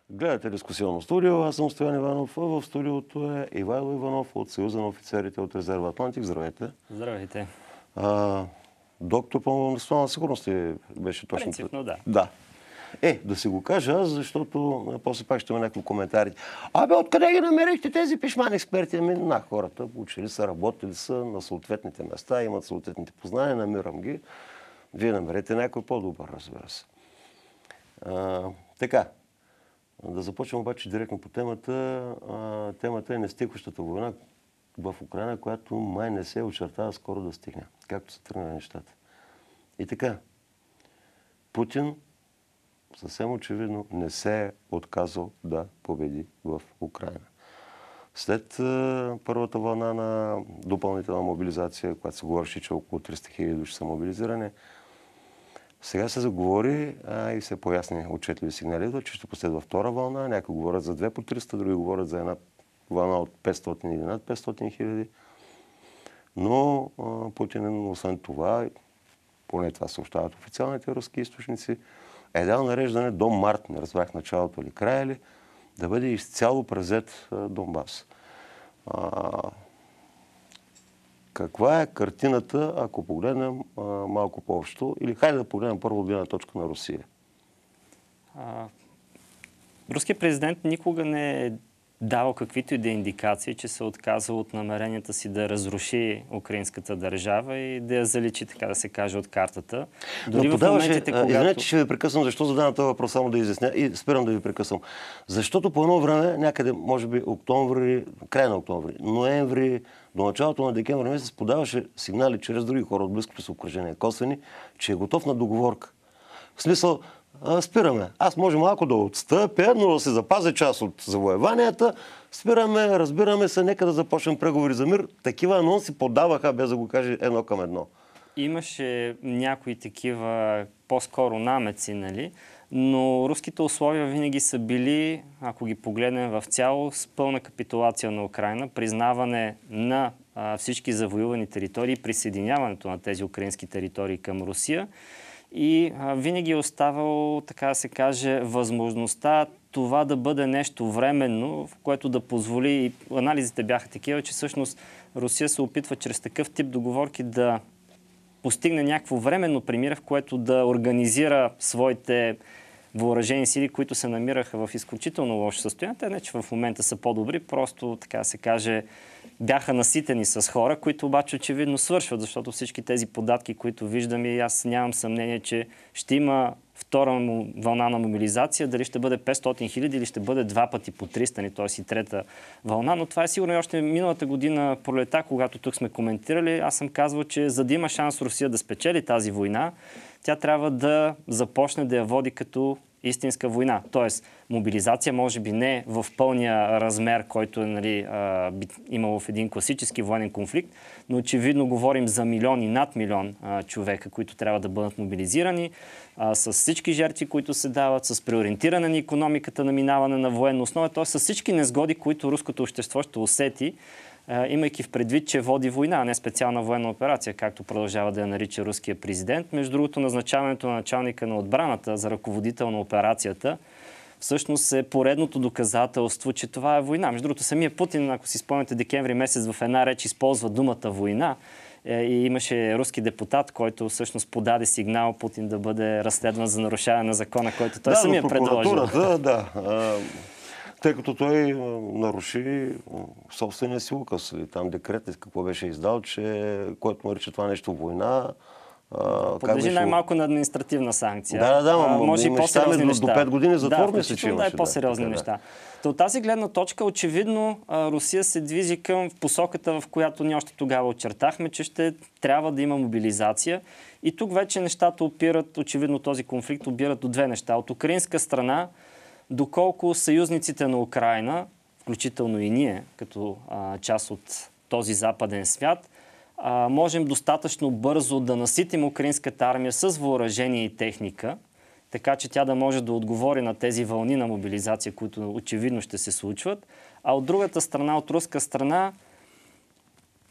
Гледате дискусионно студио, аз съм Стоян Иванов, а в студиото е Ивайло Иванов от Съюза на офицерите от резерва Атлантик. Здравейте. Здравейте. Доктор по национална сигурност беше точно. Принципно, да. Да. Да си го кажа аз, защото после пак ще има някакви коментари. Откъде ги намерихте тези пишмани експерти? Хората учили са, работили са на съответните места, имат съответните познания, намирам ги. Вие намерете някой по-добър, разбира се. Така. Да започнем обаче директно по темата. Темата е нестихващата война в Украйна, която май не се очертава скоро да стигне, както са тръгнали нещата. И така, Путин съвсем очевидно не се е отказал да победи в Украйна. След първата вълна на допълнителна мобилизация, която се говореше, че около 300 000 души са мобилизирани, сега се заговори и се поясни отчетливи сигнали, че ще последва втора вълна. Някои говорят за 2 по 300, други говорят за една вълна от 500 или над 500 хиляди. Но Путин, освен това, поне това съобщават официалните руски източници, е дал нареждане до март, не разбрах началото или края ли, да бъде изцяло превзет Донбас. Каква е картината, ако погледнем малко по-общо? Или хайде да погледнем първо от гледна точка на Русия. Руският президент никога не е давал каквито и да индикации, че се отказва от намеренията си да разруши украинската държава и да я заличи, така да се каже, от картата. Дори в моментите, когато... Извинете, че ще ви прекъсвам, защо задавам този въпрос, само да изясня и спирам да ви прекъсвам. Защото по едно време, някъде, може би октомври, край на октомври, ноември, до началото на декември месец подаваше сигнали чрез други хора от близкото си обкръжение, косвени, че е готов на договорка. В смисъл, спираме. Аз може малко да отстъпя, но да се запазя част от завоеванията. Спираме, разбираме се, нека да започнем преговори за мир. Такива анонси подаваха, без да го каже едно към едно. Имаше някои такива по-скоро намеци, нали? Но руските условия винаги са били, ако ги погледнем в цяло, с пълна капитулация на Украйна, признаване на всички завоювани територии, присъединяването на тези украински територии към Русия. И винаги е оставало, така да се каже, възможността това да бъде нещо временно, в което да позволи, и анализите бяха такива, че всъщност Русия се опитва чрез такъв тип договорки да постигне някакво временно примир, в което да организира своите въоръжени сили, които се намираха в изключително лошо състояние. Те не, че в момента са по-добри, просто, така да се каже, бяха наситени с хора, които обаче очевидно свършват, защото всички тези податки, които виждам, и аз нямам съмнение, че ще има втора вълна на мобилизация, дали ще бъде 500 хиляди или ще бъде 2 пъти по 300, т.е. и трета вълна, но това е сигурно и още миналата година пролета, когато тук сме коментирали, аз съм казвал, че за да има шанс Русия да спечели тази война, тя трябва да започне да я води като истинска война. Тоест, мобилизация може би не в пълния размер, който е, нали, би имало в един класически военен конфликт, но очевидно говорим за милион и над милион човека, които трябва да бъдат мобилизирани, с всички жертви, които се дават, с преориентиране на икономиката, на минаване на военна основа, т.е. с всички незгоди, които руското общество ще усети, имайки в предвид, че води война, а не специална военна операция, както продължава да я нарича руския президент. Между другото, назначаването на началника на отбраната за ръководител на операцията всъщност е поредното доказателство, че това е война. Между другото, самия Путин, ако си спомняте, декември месец в една реч използва думата война и имаше руски депутат, който всъщност подаде сигнал Путин да бъде разследван за нарушаване на закона, който той самия предложил. Тъй като той наруши собствения си указ. Там декрет, какво беше издал, че който нарича това нещо война. Подлежи най-малко на административна санкция. Може и по-сериозни неща. До 5 години затвор, мисля, че имаше. Да, по-сериозни неща. От тази гледна точка, очевидно, Русия се движи към посоката, в която ние още тогава очертахме, че ще трябва да има мобилизация. И тук вече нещата опират, очевидно този конфликт опират до две неща. От украинска страна, доколко съюзниците на Украйна, включително и ние, като част от този западен свят, можем достатъчно бързо да наситим украинската армия с въоръжение и техника, така че тя да може да отговори на тези вълни на мобилизация, които очевидно ще се случват. А от другата страна, от руска страна,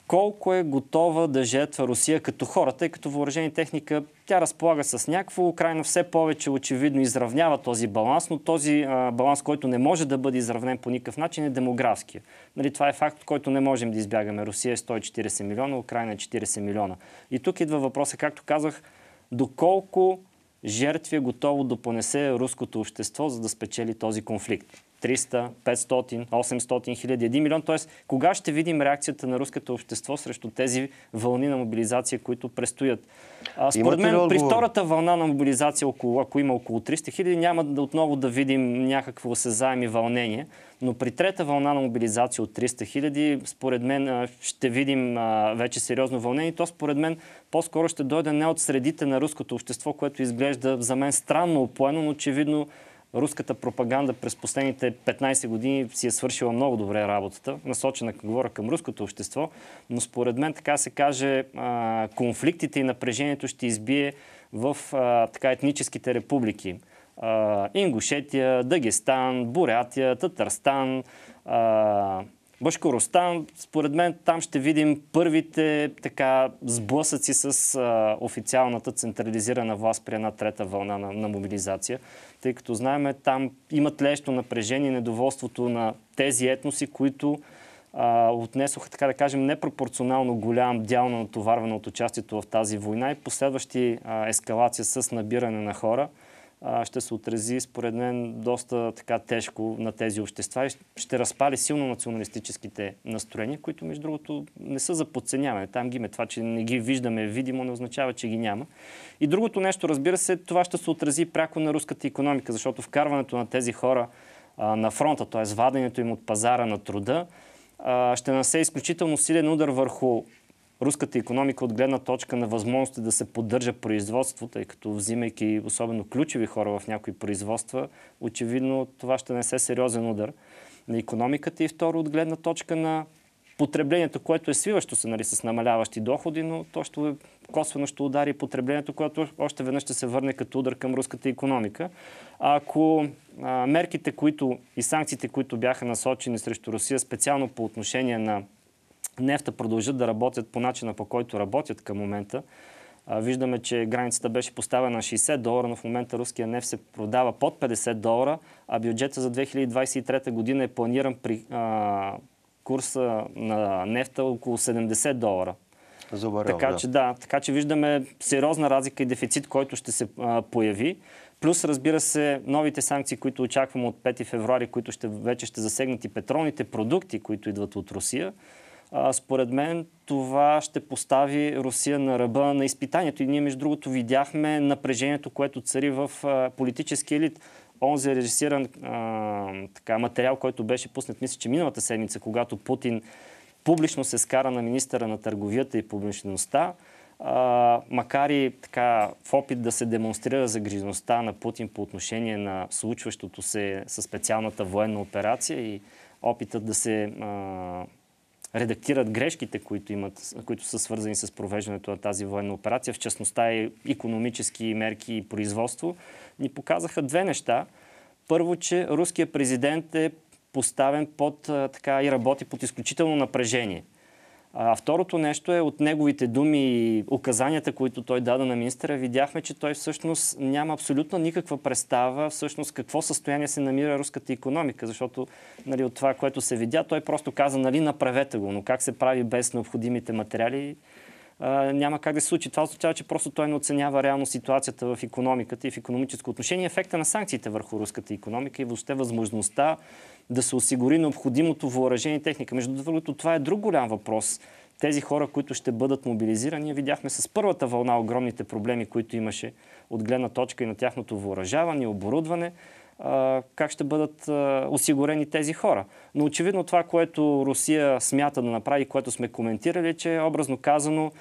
колко е готова да жертва Русия като хора, тъй като въоръжение техника тя разполага с някакво. Украйна все повече очевидно изравнява този баланс, но този баланс, който не може да бъде изравнен по никакъв начин, е демографския. Нали, това е факт, който не можем да избягаме. Русия е 140 милиона, Украйна е 40 милиона. И тук идва въпросът, както казах, доколко жертви е готово да понесе руското общество, за да спечели този конфликт. 300, 500, 800 хиляди, 1 милион. Т.е. кога ще видим реакцията на руското общество срещу тези вълни на мобилизация, които предстоят? Според мен, при втората вълна на мобилизация, ако има около 300 хиляди, няма отново да видим някакво осезаеми вълнение. Но при трета вълна на мобилизация от 300 хиляди, според мен ще видим вече сериозно вълнение. То според мен по-скоро ще дойде не от средите на руското общество, което изглежда за мен странно опоено, но очевидно руската пропаганда през последните 15 години си е свършила много добре работата, насочена, говоря, към руското общество, но според мен, така се каже, конфликтите и напрежението ще избие в етническите републики. Ингушетия, Дагестан, Бурятия, Татарстан, Башкоростан. Според мен там ще видим първите сблъсъци с официалната централизирана власт при една трета вълна на мобилизация, тъй като знаем, там има тлещо напрежение и недоволството на тези етноси, които отнесоха, така да кажем, непропорционално голям дял на натоварване от участието в тази война и последващи ескалация с набиране на хора ще се отрази, според мен, доста тежко на тези общества и ще разпали силно националистическите настроения, които, между другото, не са за подценяване. Там ги има. Това, че не ги виждаме видимо, не означава, че ги няма. И другото нещо, разбира се, това ще се отрази пряко на руската икономика, защото вкарването на тези хора на фронта, т.е. ваденето им от пазара на труда, ще нанесе изключително силен удар върху руската икономика от гледна точка на възможности да се поддържа производство, тъй като взимайки особено ключови хора в някои производства, очевидно това ще нанесе сериозен удар на икономиката и второ от гледна точка на потреблението, което е свиващо се, нали, с намаляващи доходи, но то косвено ще удари потреблението, което още веднъж ще се върне като удар към руската икономика. Ако мерките и санкциите, които бяха насочени срещу Русия, специално по отношение на нефта, продължат да работят по начина, по който работят към момента. Виждаме, че границата беше поставена на $60, но в момента руския нефт се продава под $50, а бюджета за 2023 година е планиран при курса на нефта около $70. Така че виждаме сериозна разлика и дефицит, който ще се появи. Плюс, разбира се, новите санкции, които очакваме от 5 февруари, които вече ще засегнат и петролните продукти, които идват от Русия. Според мен това ще постави Русия на ръба на изпитанието. И ние, между другото, видяхме напрежението, което цари в политическия елит. Онзи режисиран материал, който беше пуснат, мисля, че миналата седмица, когато Путин публично се скара на министъра на търговията и публичността, макар и в опит да се демонстрира загрижеността на Путин по отношение на случващото се със специалната военна операция и опитът да се редактират грешките, които са свързани с провеждането на тази военна операция, в частността и икономически мерки и производство, ни показаха две неща. Първо, че руският президент е поставен и работи под изключително напрежение. А второто нещо е от неговите думи и указанията, които той даде на министъра, видяхме, че той всъщност няма абсолютно никаква представа всъщност какво състояние се намира руската икономика, защото от това, което се видя, той просто каза, направете го, но как се прави без необходимите материали, няма как да се случи. Това означава, че просто той не оценява реално ситуацията в икономиката и в икономическо отношение, ефекта на санкциите върху руската икономика и въобще възможността да се осигури необходимото въоръжение и техника. Между другото, това е друг голям въпрос. Тези хора, които ще бъдат мобилизирани, видяхме с първата вълна огромните проблеми, които имаше от гледна точка и на тяхното въоръжаване и оборудване, как ще бъдат осигурени тези хора. Но очевидно това, което Русия смята да направи, което сме коментирали, че образно казано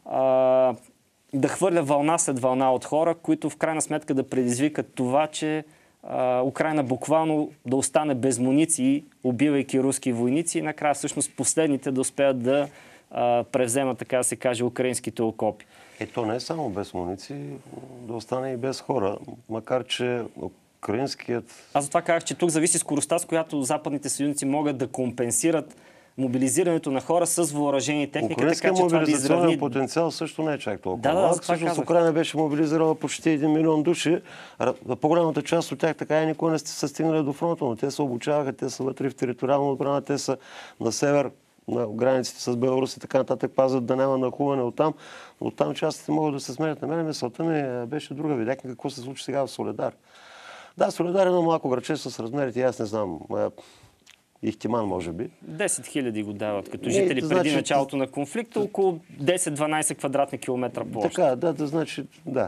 да хвърля вълна след вълна от хора, които в крайна сметка да предизвикат това, че Украйна буквално да остане без муниции, убивайки руски войници и накрая всъщност последните да успеят да превземат, така да се каже, украинските окопи. То не е само без муниции, да остане и без хора, макар че украинският... Аз затова казах, че тук зависи скоростта, с която западните съюзници могат да компенсират мобилизирането на хора с въоръжени техника, Украинският така че това да мобилизационен изравни... потенциал също не е чак толкова. Да, малък. за това Всъщност казах. Украина беше мобилизирала почти 1 милион души. По-голямата част от тях така и никога не са стигнали до фронта, но те се обучаваха, те са вътре в териториална отбрана, те са на север, на границите с Беларус и така нататък, пазят да няма нахуване оттам. Оттам частите могат да се сменят. На мен мисълта ми беше друга. Видяхме какво се случи сега в Соледар. Да, Соледар е едно малко градче с размерите, аз не знам. Ихтиман, може би. 10 000 го дават като жители преди началото на конфликта, около 10-12 квадратни километра площ. Така, да, значи, да.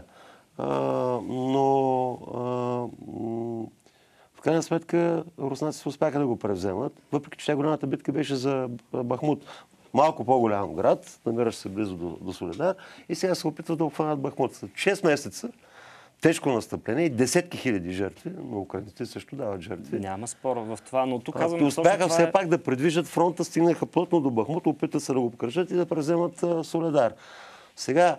Но в крайна сметка руснаците успяха да го превземат, въпреки че голямата битка беше за Бахмут. Малко по-голям град, намиращ се близо до Соледар, и сега се опитват да обхванат Бахмут. 6 месеца тежко настъпление и десетки хиляди жертви, но украинците също дават жертви. Няма спор в това, но тук казваме... Успяха все пак да предвижат фронта, стигнаха плътно до Бахмут, опитат се да го покръжат и да превземат Соледар. Сега,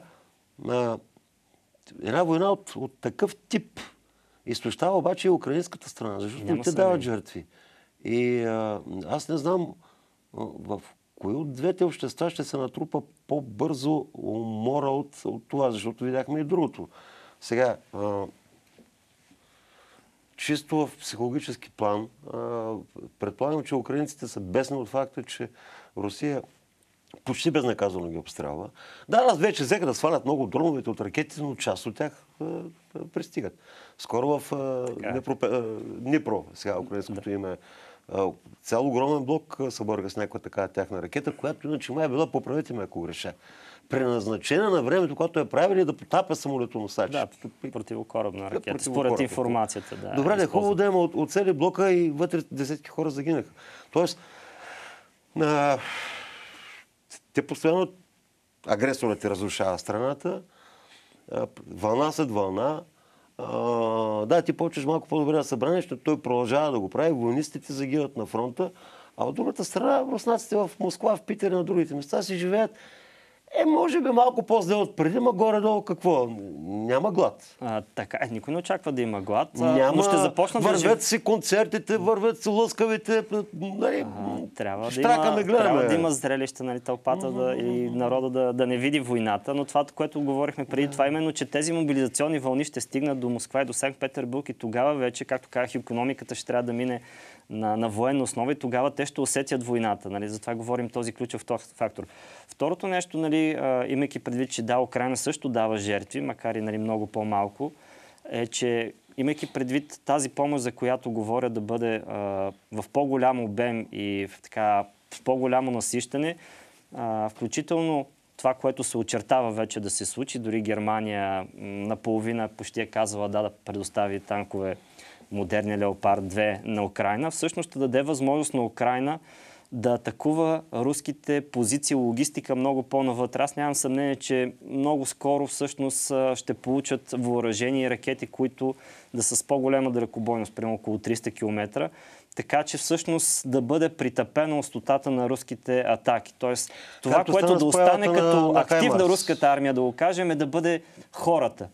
една война от такъв тип изтощава обаче и украинската страна, защото те дават жертви. И аз не знам в кои от двете общества ще се натрупа по-бързо умора от това, защото видяхме и другото. Сега, чисто в психологически план, предполагам, че украинците са бесни от факта, че Русия почти безнаказано ги обстрелва. Да, аз вече взеха да свалят много дроновете от ракети, но част от тях пристигат. Скоро в Днипро, сега украинското име, цял огромен блок събърга с някаква такава тяхна ракета, която иначе май била, поправете ме ако греша, предназначена на времето, когато е правили да потапя самолетоносачи. Да, противокорабна ракета, според информацията. Да, добре, е хубаво да има от цели блока и вътре десетки хора загинаха. Тоест, те постоянно агресорът разрушава страната, вълна след вълна. Да, ти почваш малко по-добре да събране, защото той продължава да го прави, войниците загиват на фронта, а от другата страна руснаците в Москва, в Питер и на другите места си живеят може би малко по-зле от преди, ма горе-долу какво? Няма глад. Така, никой не очаква да има глад, но ще започнат вървят си концертите, вървят си лъскавите. Трябва да има зрелище, тълпата и народа да не види войната, но това, което говорихме преди това, именно, че тези мобилизационни вълни ще стигнат до Москва и до Санкт-Петербург и тогава вече, както казах, икономиката ще трябва да мине на военна основа и тогава те ще усетят войната. Затова говорим този ключов фактор. Второто нещо, имайки предвид, че Украина също дава жертви, макар и много по-малко, е, че имайки предвид тази помощ, за която говоря да бъде в по-голям обем и в по-голямо насищане, включително това, което се очертава вече да се случи, дори Германия наполовина почти е казала да предостави танкове модерния Леопард 2 на Украина, всъщност ще даде възможност на Украина да атакува руските позиции, логистика много по-навътре. Аз нямам съмнение, че много скоро всъщност ще получат въоръжени ракети, които да са с по-голема далекобойност, примерно около 300 км, така че всъщност да бъде притъпена остотата на руските атаки. Тоест, това, което да остане като активна руската армия, да го кажем, е да бъде хората.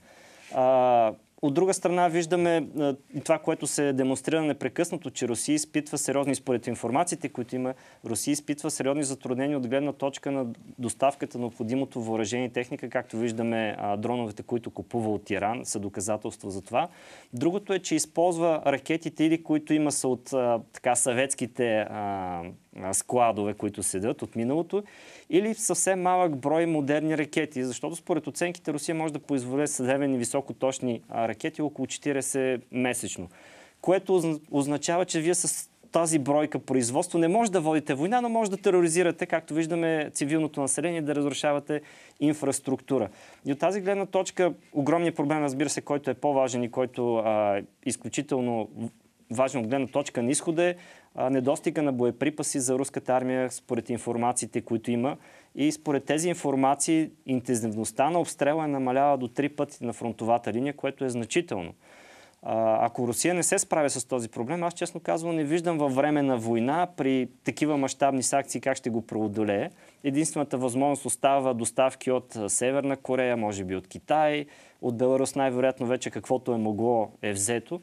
От друга страна виждаме това, което се демонстрира непрекъснато, че Русия изпитва сериозни, според информациите, които има, Русия изпитва сериозни затруднения от гледна точка на доставката на необходимото въоръжение и техника, както виждаме дроновете, които купува от Иран, са доказателства за това. Другото е, че използва ракетите, или които има са от съветските складове, които седят от миналото, или съвсем малък брой модерни ракети, защото според оценките Русия може да произведе съдебни високоточни ракети около 40 месечно, което означава, че вие с тази бройка производство не може да водите война, но може да тероризирате, както виждаме, цивилното население, да разрушавате инфраструктура. И от тази гледна точка огромният проблем, разбира се, който е по-важен и който е изключително важен от гледна точка на изхода, е недостига на боеприпаси за руската армия, според информациите, които има. И според тези информации интензивността на обстрела е намалява до 3 пъти на фронтовата линия, което е значително. Ако Русия не се справя с този проблем, аз честно казвам не виждам във време на война при такива мащабни санкции как ще го преодолее. Единствената възможност остава доставки от Северна Корея, може би от Китай, от Беларус най-вероятно вече каквото е могло е взето.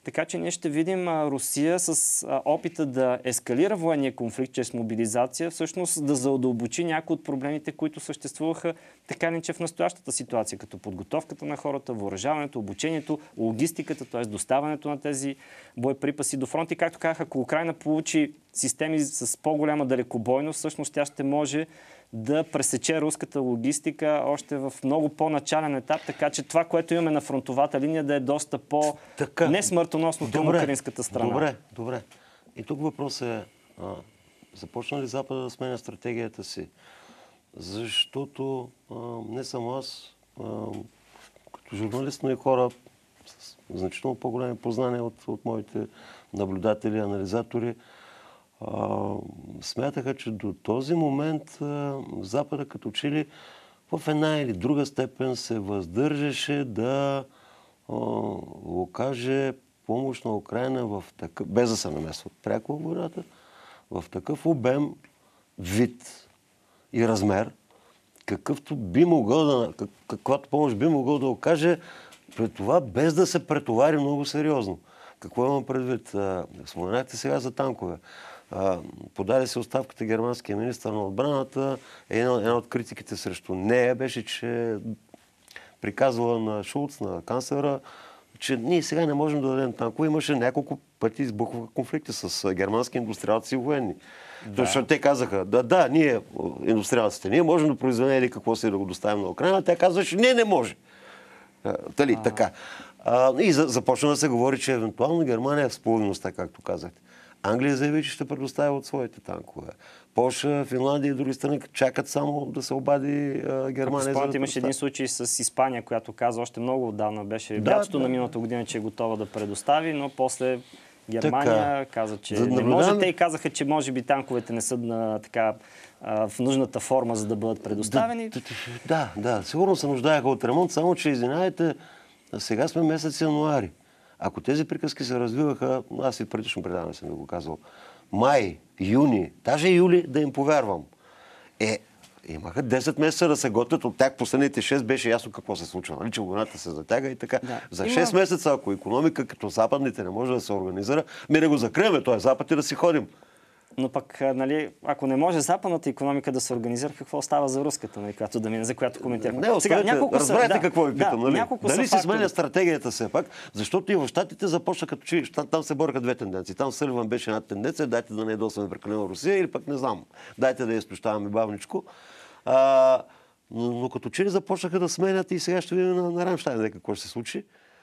Така че ние ще видим Русия с опита да ескалира военния конфликт чрез мобилизация, всъщност да задълбочи някои от проблемите, които съществуваха така ли, че в настоящата ситуация, като подготовката на хората, въоръжаването, обучението, логистиката, т.е. доставането на тези боеприпаси до фронта. И както казах, ако Украйна получи системи с по-голяма далекобойност, всъщност тя ще може да пресече руската логистика още в много по-начален етап, така че това, което имаме на фронтовата линия, да е доста по-несмъртоносно към украинската страна. Добре. И тук въпрос е, започна ли Запада да сменя стратегията си? Защото не само аз, като журналист, но и хора с значително по-големи познания от моите наблюдатели, анализатори, смятаха, че до този момент Запада като че ли в една или друга степен се въздържаше да окаже помощ на Украйна в такъв, без да се намесва пряко в войната, в такъв обем, вид и размер, какъвто би могъл каквато помощ би могъл да окаже, пред това без да се претовари много сериозно. Какво имам предвид? Споменахте сега за танкове. Подаде се оставката германския министър на отбраната. Една от критиките срещу нея беше, че приказвала на Шулц, на канцлера, че ние сега не можем да дадем танкове. Имаше няколко пъти избухваха конфликти с германски индустриалци и военни. Да. Защото те казаха, ние, индустриалците, ние можем да произведем или какво си да го доставим на Украйна. Те казваше, не може. Така. И започна да се говори, че евентуално Германия е в споловиността, както казахте. Англия заяви, че ще предоставя от своите танкове. Полша, Финландия и други страни чакат само да се обади Германия. Спомняте, имаше един случай с Испания, която каза още много отдавна, беше лятото на миналата година, че е готова да предостави, но после Германия каза, че не може. Те и казаха, че може би танковете не са в нужната форма, за да бъдат предоставени. Да, сигурно се нуждаеха от ремонт, само че, извинявайте, сега сме месец януари. Ако тези приказки се развиваха, аз и в предишно предаване съм го казал, май, юни, даже юли, да им повярвам. Имаха 10 месеца да се готвят, от тях последните 6 беше ясно какво се случва. Нали, че войната се затяга и така. Да. За 6 месеца, ако икономика като западните не може да се организира, да го закрием, този Запад и да си ходим. Но пък, ако не може западната икономика да се организира, какво става за руската, за която коментирахме? Разберете какво ви питам, нали? Дали се сменя стратегията все пак? Защото и в Щатите започна като че там се бореха две тенденции. Там Съливан беше една тенденция, дайте да не ядосваме прекалено Русия, или пък не знам, дайте да я изтощаваме бавничко. Но като че ли започнаха да сменят и сега ще видим на Рамщайн какво ще се случи.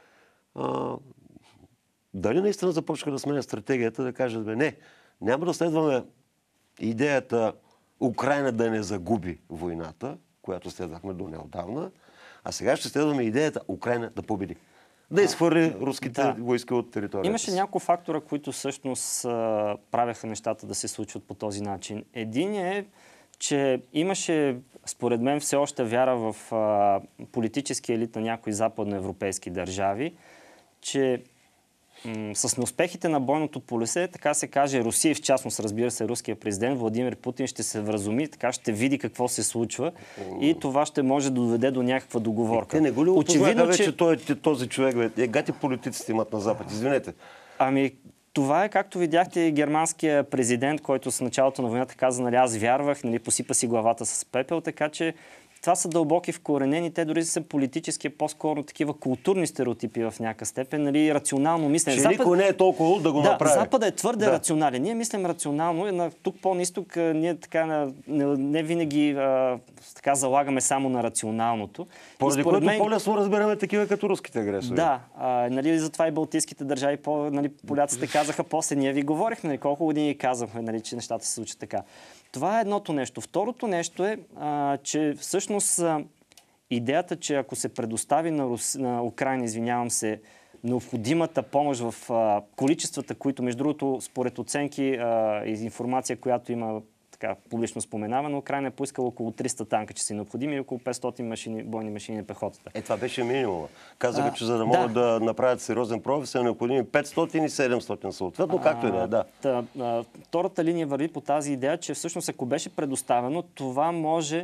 Дали наистина започнаха да сменят стратегията, да кажат, не, няма да следваме идеята Украйна да не загуби войната, която следвахме до неотдавна, а сега ще следваме идеята Украйна да победи. Да изхвърли руските войски от територията. Имаше няколко фактора, които всъщност правяха нещата да се случват по този начин. Един е, че имаше, според мен, все още вяра в политически елит на някои западноевропейски държави, че с неуспехите на бойното поле, така се каже, Русия и в частност, разбира се, руския президент Владимир Путин ще се вразуми, така ще види какво се случва и това ще може да доведе до някаква договорка. Те не го ли опознаха вече този човек? Гати политиците имат на Запад, извинете. Това е, както видяхте, германския президент, който с началото на войната каза, аз вярвах, посипа си главата с пепел, така че това са дълбоки вкоренени, те дори са политически, по-скоро такива културни стереотипи в някакъв степен, рационално мислене. Че никой не е толкова да го направи. Западът е твърде рационален. Ние мислим рационално, тук по-нисток ние не винаги залагаме само на рационалното. Поради което по-лесно разбираме такива като руските агресори. Да, затова и балтийските държави, поляците казаха, после ние ви говорихме, колко години казахме, че нещата се случат така. Това е едното нещо. Второто нещо е, че всъщност идеята, че ако се предостави на Украйна, необходимата помощ в количествата, които, между другото, според оценки и информация, която има публично споменавана, Украйна е поискала около 300 танка, че са необходими, и около 500 бойни машини на пехотата. Това беше минимума. Казаха, че за да могат да направят сериозен пробив, са необходими 500 и 700 съответно, както и да е. Втората линия върви по тази идея, че всъщност ако беше предоставено, това може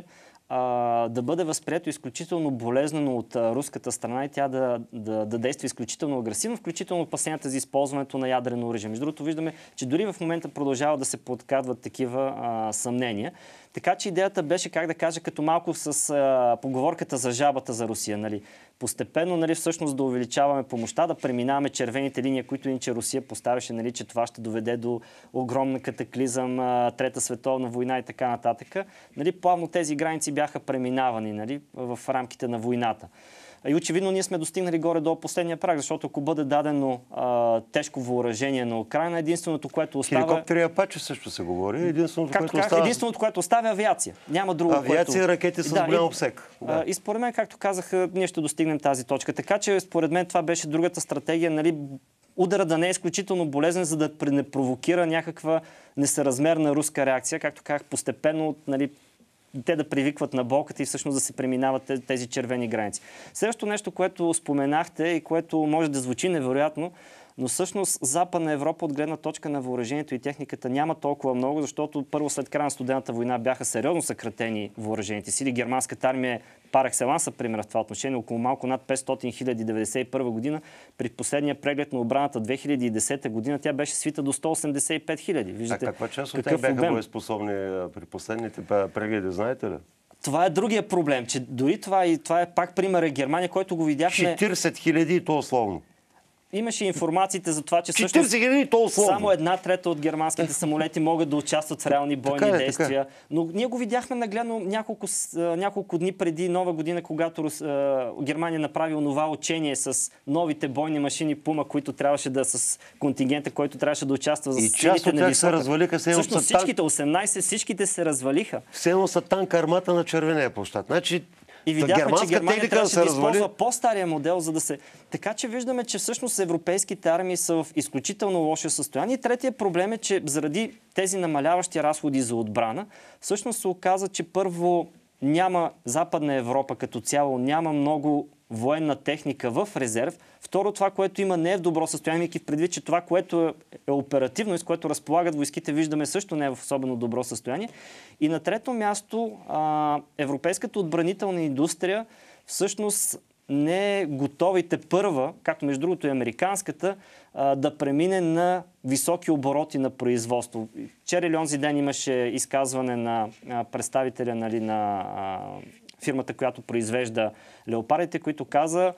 да бъде възприето изключително болезнено от руската страна и тя да действа изключително агресивно, включително опасенията за използването на ядрено оръжие. Между другото, виждаме, че дори в момента продължава да се подкрадват такива съмнения. Така че идеята беше, как да кажа, като малко с поговорката за жабата за Русия. Нали? Постепенно, нали, всъщност да увеличаваме помощта, да преминаваме червените линии, които иначе Русия поставяше, нали, че това ще доведе до огромна катаклизъм, Трета световна война и така нататък. Нали, плавно тези граници бяха преминавани, нали, в рамките на войната. И очевидно ние сме достигнали горе-долу последния праг, защото ако бъде дадено тежко въоръжение на Украйна, единственото, което остава... Хеликоптери Апаче също се говори. Единственото, което остава е авиация. Няма друго, авиация, ракети с голям обсек. Да. И според мен, както казах, ние ще достигнем тази точка. Така че, според мен, това беше другата стратегия, нали, удара да не е изключително болезнен, за да не провокира някаква несъразмерна руска реакция. Както казах, постепенно, нали, те да привикват на болката и всъщност да се преминават тези червени граници. Следващото нещо, което споменахте и което може да звучи невероятно, но всъщност Западна Европа от гледна точка на въоръжението и техниката няма толкова много, защото първо след края на студената война бяха сериозно съкратени въоръжените сили. Германската армия е пар екселанс, пример в това отношение, около малко над 500 хиляди 1991 година. При последния преглед на отбраната 2010 година тя беше свита до 185 хиляди. Виждате, каква част от тях бяха боеспособни при последните прегледи, знаете ли? Това е другия проблем, че дори това е пак пример е Германия, който го видяхме... 40 хиляди и то условно. Имаше информациите за това, че всъщност само 1/3 от германските самолети могат да участват в реални бойни действия. Но ние го видяхме нагледно няколко дни преди Нова година, когато Германия направи онова учение с новите бойни машини Пума, които трябваше да с контингента, който трябваше да участва за силите на висока. И част от тях се развалиха. Всъщност всичките, 18, всичките се развалиха. Все едно са танк армата на червения площад. Значи, и видяхме, че Германия трябваше да използва по-стария модел, за да се... Така че виждаме, че всъщност европейските армии са в изключително лошо състояние. И третия проблем е, че заради тези намаляващи разходи за отбрана, всъщност се оказа, че първо няма Западна Европа като цяло, няма много военна техника в резерв. Второ, това, което има, не е в добро състояние, имайки в предвид, че това, което е оперативно и с което разполагат войските, виждаме също не е в особено добро състояние. И на трето място, европейската отбранителна индустрия всъщност не е готовите първа, както между другото и американската, да премине на високи обороти на производство. Вчера или онзи ден имаше изказване на представителя, нали, на фирмата, която произвежда леопардите, които каза: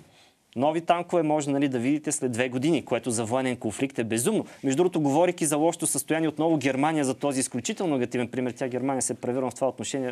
нови танкове може, нали, да видите след 2 години, което за военен конфликт е безумно. Между другото, говорейки за лошото състояние, отново Германия за този изключително негативен пример. Тя Германия се превърна в това отношение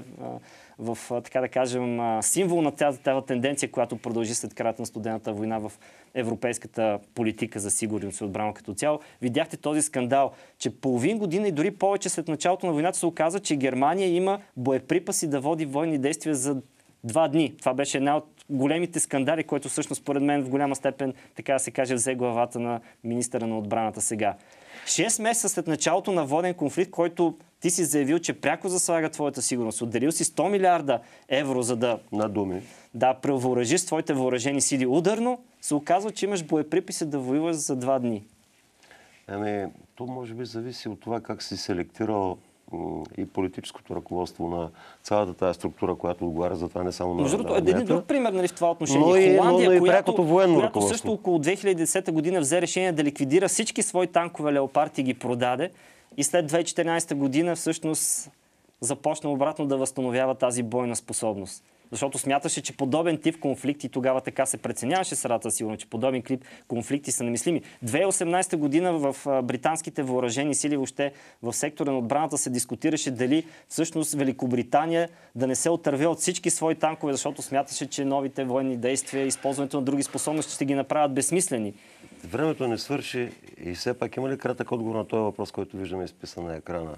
в, така да кажем, символ на тази тенденция, която продължи след края на студената война в европейската политика за сигурност и отбрана като цяло. Видяхте този скандал, че половин година и дори повече след началото на войната се оказа, че Германия има боеприпаси да води военни действия за 2 дни. Това беше една от големите скандали, който всъщност според мен в голяма степен, така да се каже, взе главата на министъра на отбраната сега. 6 месеца след началото на воден конфликт, който ти си заявил, че пряко заслага твоята сигурност. Отделил си 100 милиарда евро, за да... На думи. Да, превъоръжиш твоите въоръжени сили ударно, се оказва, че имаш боеприпаси да воюваш за 2 дни. Ами, то може би зависи от това как си селектирал и политическото ръководство на цялата тази структура, която отговаря за това, не само на армията. Един друг пример, нали, в това отношение. Холандия, която също около 2010 година взе решение да ликвидира всички свои танкове Леопард и ги продаде. И след 2014 година всъщност започна обратно да възстановява тази бойна способност. Защото смяташе, че подобен тип конфликти, тогава така се преценяваше средата сигурно, че подобен тип конфликти са немислими. 2018 година в британските въоръжени сили, въобще в сектора на отбраната се дискутираше дали всъщност Великобритания да не се отърве от всички свои танкове, защото смяташе, че новите военни действия, използването на други способности ще ги направят безсмислени. Времето не свърши и все пак има ли кратък отговор на този въпрос, който виждаме изписан на екрана?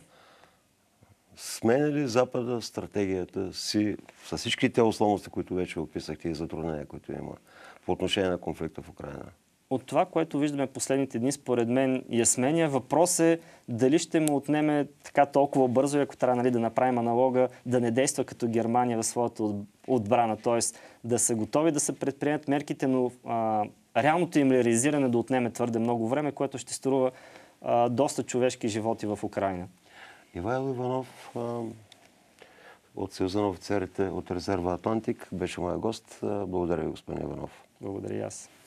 Сменя ли Запада стратегията си с всички те условности, които вече описахте и затруднения, които има по отношение на конфликта в Украйна? От това, което виждаме последните дни, според мен я сменя. Въпрос е дали ще му отнеме така толкова бързо, ако трябва, нали, да направим аналога, да не действа като Германия в своята отбрана. Т.е. да са готови да се предприемат мерките, но реалното им реализиране да отнеме твърде много време, което ще струва доста човешки животи в Украйна. Ивайло Иванов, от Съюза на офицерите от резерва Атлантик беше моя гост. Благодаря ви, господин Иванов. Благодаря и аз.